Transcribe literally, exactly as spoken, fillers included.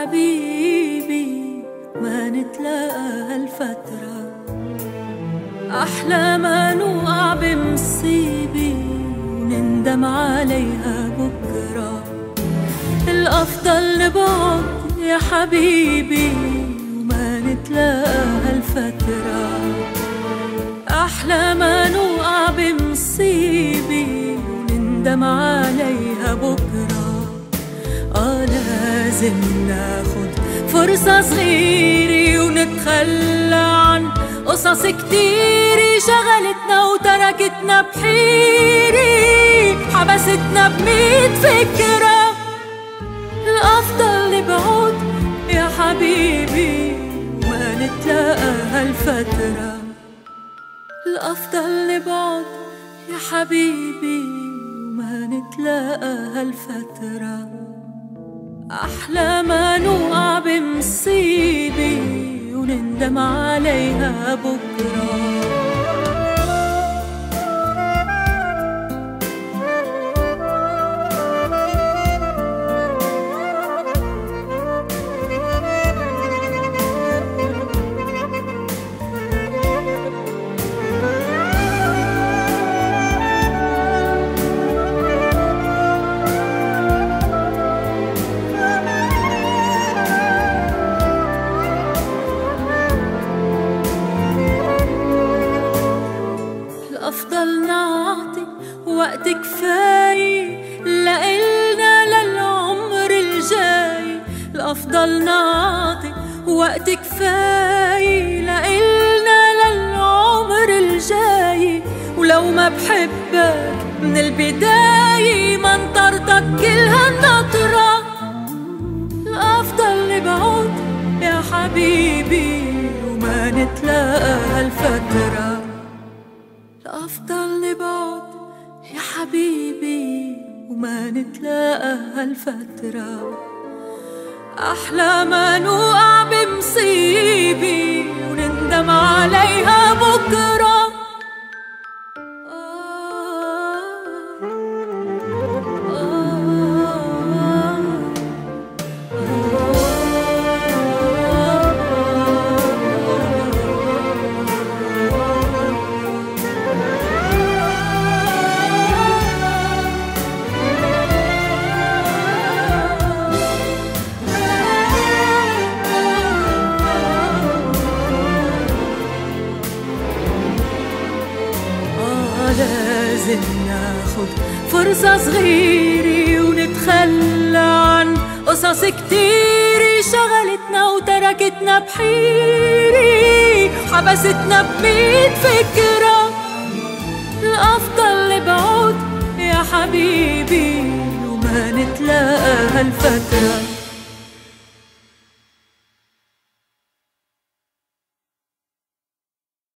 حبيبي ما نتلاقى هالفترة، أحلى ما نوقع بمصيبة ونندم عليها بكرة. الأفضل نبعد يا حبيبي وما نتلاقى هالفترة، أحلى ما نوقع بمصيبة ونندم عليها بكرة. آه لازم ناخد فرصة صغيرة ونتخلى عن قصص كتيرة شغلتنا وتركتنا بحيرة، حبستنا بميت فكرة. الأفضل نبعد يا حبيبي وما نتلاقى هالفترة، الأفضل نبعد يا حبيبي وما نتلاقى هالفترة، أحلى ما نوقع بمصيبة ونندم عليها بكرة. الأفضل نعطي وقت كفاية لإلنا للعمر الجاي، الأفضل نعطي وقت كفاية لإلنا للعمر الجاي. ولو ما بحبك من البداية ما انطرتك كل هالنطرة، الأفضل نبعد يا حبيبي وما نتلاقى هالفترة، الأفضل نبعد يا حبيبي وما نتلاقى هالفترة، أحلى ما نوقع بمصيبة ونندم عليها بكرة. لازم ناخد فرصة صغيرة ونتخلى عن قصص كتيرة شغلتنا وتركتنا بحيرة، حبستنا بميت فكرة. الأفضل نبعد يا حبيبي وما نتلاقى هالفترة،